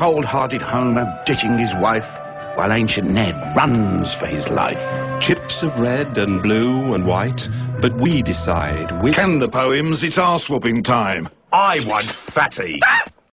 cold-hearted Homer ditching his wife, while ancient Ned runs for his life. Chips of red and blue and white, but we decide which... Can the poems, it's arse-whooping time. I want Fatty.